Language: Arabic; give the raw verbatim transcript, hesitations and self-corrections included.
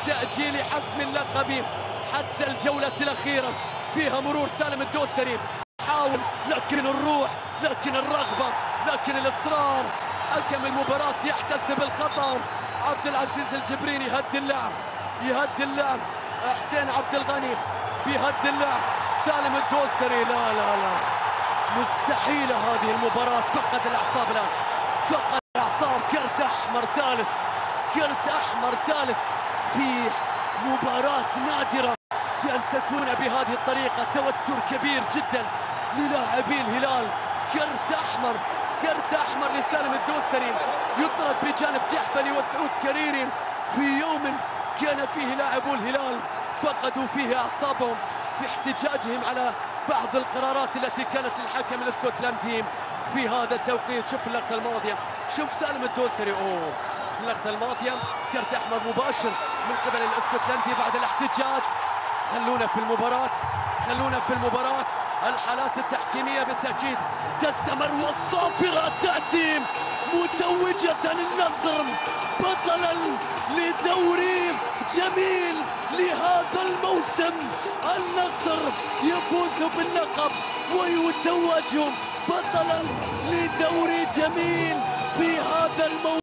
تأجيل حسم اللقب حتى الجولة الأخيرة. فيها مرور سالم الدوسري، حاول لكن الروح، لكن الرغبة، لكن الإصرار. حكم المباراة يحتسب الخطأ. عبد العزيز الجبريني يهدي اللعب، يهدي اللعب. حسين عبد الغني بيهدي اللعب. سالم الدوسري، لا لا لا، مستحيلة هذه المباراة. فقد الأعصاب الآن، فقد الأعصاب. كرت أحمر ثالث، كرت أحمر ثالث في مباراة نادرة بأن تكون بهذه الطريقة. توتر كبير جدا للاعبي الهلال. كرت أحمر، كرت أحمر لسالم الدوسري. يطرد بجانب جحفلي وسعود كريري في يوم كان فيه لاعبو الهلال فقدوا فيه أعصابهم في احتجاجهم على بعض القرارات التي كانت للحكم الاسكتلندي في هذا التوقيت. شوف اللقطة الماضية، شوف سالم الدوسري، اوه في اللقطة الماضية كرت أحمر مباشر من قبل الاسكتلندي بعد الاحتجاج. خلونا في المباراة، خلونا في المباراة. الحالات التحكيمية بالتأكيد تستمر، والصافرة تأتي متوجة النصر بطلا لدوري جميل لهذا الموسم. النصر يفوز باللقب ويتوج بطلا لدوري جميل في هذا الموسم.